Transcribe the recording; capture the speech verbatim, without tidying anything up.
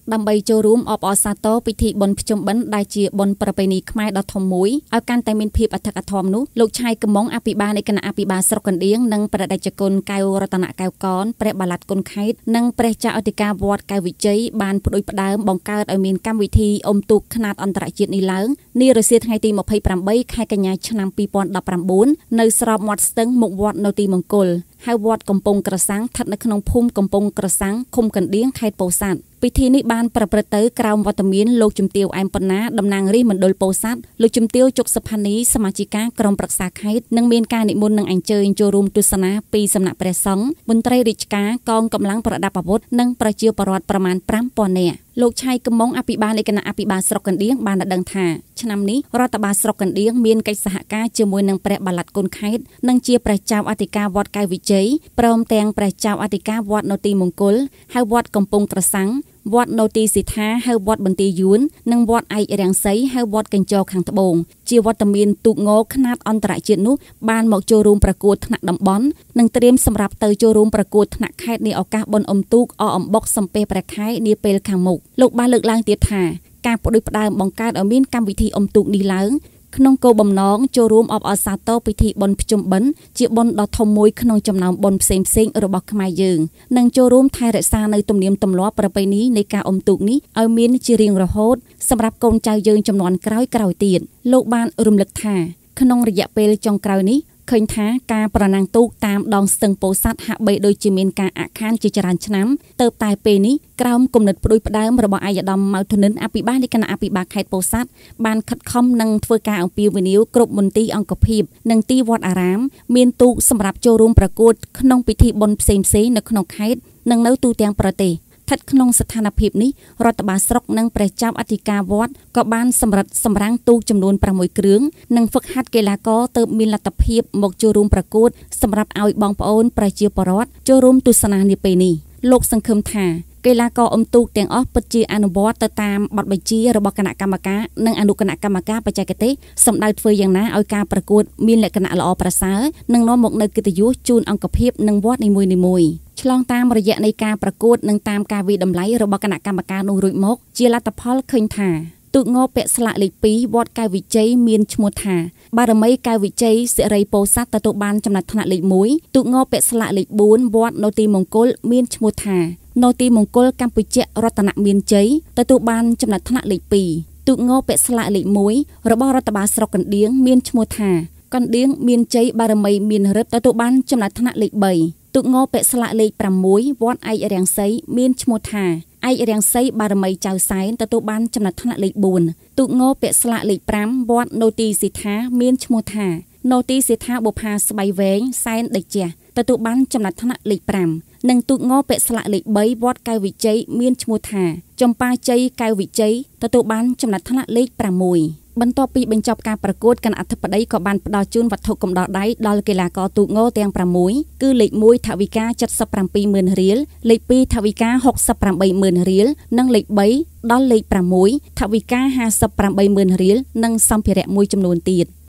ដើម្បីចូលរួមអបអរសាទរពិធីបុណ្យភ្ជុំបិណ្ឌដែលជាបុណ្យប្រពៃណីខ្មែរដ៏ធំមួយឲ្យកាន់តែមានភាពអធិកអធមនោះលោកឆាយកំមុងអភិបាលនៃគណៈអភិបាលស្រុកកណ្ដៀងនិងព្រះតេជគុណកែវរតនកែវកនព្រះបាឡាត់គុណខេត្តនិងព្រះចៅអធិការវត្តកែវវិជ័យបានផ្ដួចផ្ដើមបង្កើតឲ្យមានកម្មវិធីអុំទូកខ្នាតអន្តរជាតិនេះឡើងនារសៀលថ្ងៃទីម្ភៃប្រាំបីខែកញ្ញាឆ្នាំពីរពាន់ដប់ប្រាំបួននៅស្របមាត់ស្ទឹងមុខវត្តនៅទីមង្គលហៅវត្តកំពង់ក្រសាំងស្ថិតនៅក្នុងភូមិកំពង់ក្រសាំងឃុំកណ្ដៀងខេត្តពោធិ៍សាត់ពិធីនេះបានប្រព្រឹត្តទៅក្រោមវត្តមានលោកជំទាវអែមប៉ុណ្ណាតំណាងរាស្ត្រមណ្ឌលពោធិ៍សាត់លោកជំទាវជុកសុផានីសមាជិកាក្រុមប្រឹក្សាខេត្តនិងមានការនិមន្តនិងអញ្ជើញចូលរួមទស្សនាពីសំណាក់ព្រះសង្ឃមន្ត្រីរាជការកងកម្លាំងប្រដាប់អាវុធនិងប្រជាពលរដ្ឋប្រមាណប្រាំពាន់នាក់លោកឆៃកំមុងអភិបាលនៃគណៈអភិបាលស្រុកកណ្ដៀងបានដឹងថាឆ្នាំនេះរដ្ឋបាលស្រុកកណ្ដៀងមានកិច្ចសហការជាមួយនឹងព្រះបាឡាត់គុណខេត្តនិងជាព្រះចៅអធិការវត្តកែវវិជ័យព្រមទាំងព្រះចៅអធិការវត្តនៅទីមង្គលហៅវត្តកំពង់ក្រសាំងវត្តនៅទីសិដ្ឋាហៅវត្តបន្ទាយយួននិងវត្តឯករាំងសីហៅវត្តកញ្ចរខាងត្បូងជាវត្តមានទូកងខ្នាតអន្តរជាតិនោះបានមកចូលរួមប្រកួតថ្នាក់តំបន់និងត្រៀមសម្រាប់ទៅចូលរួមប្រកួតថ្នាក់ខេត្តនាឱកាសបុណ្យអុំទូកអអំបុកសំពះព្រះខែនាពេលខាងមុខលោកបានលើកឡើងទៀតថាការផ្ដួចផ្ដើមបង្កើតឲ្យមានកម្មវិធីអុំទូកនេះឡើងក្នុងគោលបំណងចូលរួមអបអរសាទរពិធីបុណ្យភ្ជុំបិណ្ឌជាបុណ្យដ៏ធំមួយក្នុងចំណោមបុណ្យផ្សេងៗរបស់ខ្មែរយើងនិងចូលរួមថែរក្សានៅទំនៀមទម្លាប់ប្រពៃណីនៃការអុំទូកនេះឲ្យមានជារៀងរហូតសម្រាប់កូនចៅយើងជំនាន់ក្រោយក្រោយទៀតលោកបានរំលឹកថាក្នុងរយៈពេលចុងក្រោយនេះឃើញថាការប្រណាំងទូកតាមដងស្ទឹងពោធិ៍សាត់ហាក់បីដូចជាមានការអាក់ខានជាច្រើនឆ្នាំទៅតែពេលនេះក្រោមគំនិតផ្ដួចផ្ដើមរបស់អាយដាមម៉ៅធនិនអភិបាលនៃគណៈអភិបាលខេត្តពោធិ៍សាត់បានខិតខំនិងធ្វើការអំពាវនាវគ្រប់មន្ទីរអង្គភាពនិងទីវត្តអារាមមានទូកសម្រាប់ចូលរួមប្រកួតក្នុងពិធីបុណ្យផ្សេងៗនៅក្នុងខេត្តនិងនៅទូទាំងប្រទេសស្ថិតក្នុងស្ថានភាពនេះរដ្ឋបាលស្រុកនិងព្រះចៅអធិការវត្តក៏បានសម្រិតសម្រាំងទូកចំនួនប្រាំមួយគ្រឿងនិងហ្វឹកហាត់កីឡាករទើបមានលទ្ធភាពមកចូលរួមប្រកួតសម្រាប់ឲ្យបងប្អូនប្រជាពលរដ្ឋចូលរួមទស្សនានាពេលនេះលោកសង្ឃឹមថាកីឡាករអុំទូកទាំងអស់ពិតជាអនុវត្តទៅតាមបទបញ្ជារបស់គណៈកម្មការនិងអនុគណៈកម្មការបច្ចេកទេសសម្ដៅធ្វើយ៉ាងណាឲ្យការប្រកួតមានលក្ខណៈល្អប្រសើរនិងនាំមកនូវកិត្តិយសជូនអង្គភាពនិងវត្តនីមួយៗឆ្លងតាមរយៈនៃការប្រកួតនិងតាមការវិតម្លៃរបស់គណៈកម្មការនោះរួចមកជាលទ្ធផលឃើញថាទូកងពាក់ស្លាកលេខពីរវត្តកែវវិជ័យមានឈ្មោះថាបារមីកែវវិជ័យសិរីពោធិ៍សាត់ទទួលបានចំណាត់ថ្នាក់លេខមួយទូកងពាក់ស្លាកលេខបួនវត្តនៅទីមង្គលមានឈ្មោះថានៅទីមង្គលកម្ពុជារតនមានជ័យទទួលបានចំណាត់ថ្នាក់លេខពីរទូកងពាក់ស្លាកលេខមួយរបស់រដ្ឋបាលស្រុកកណ្ដៀងមានឈ្មោះថាកណ្ដៀងមានជ័យបារមីមានរិទ្ធទទួលបានចំណាត់ថ្នាក់លេខបីទូកងពាក់ស្លាកលេខប្រាំមួយវត្តឯករាំងសីមានឈ្មោះថាឯករាំងសីបារមីចៅសែនទទួលបានចំណាត់ថ្នាក់លេខបួនទូកងពាក់ស្លាកលេខប្រាំវត្តនៅទីសិដ្ឋាមានឈ្មោះថានៅទីសិដ្ឋាបុផាស្បៃវែងសែនដេជះទទួលបានចំណាត់ថ្នាក់លេខប្រាំនិងទូកងពាក់ស្លាកលេខបីវត្តកែវវិជ័យមានឈ្មោះថាចំប៉ាជ័យកែវវិជ័យទទួលបានចំណាត់ថ្នាក់លេខប្រាំមួយបន្ទាប់ពីបញ្ចប់ការប្រកួតគណៈអធិបតីក៏បានផ្ដល់ជូនវត្ថុកំដរដៃដល់កីឡាករទូកងទាំងប្រាំមួយគឺលេខមួយថវិកាចិតសិបប្រាំពីរម៉ឺនរៀលលេខពីរថវិកាហុកសិបប្រាំបីម៉ឺនរៀលនិងលេខបីដល់លេខប្រាំមួយថវិកាហាសិបប្រាំបីម៉ឺនរៀលនិងសម្ភារៈមួយចំនួនទៀត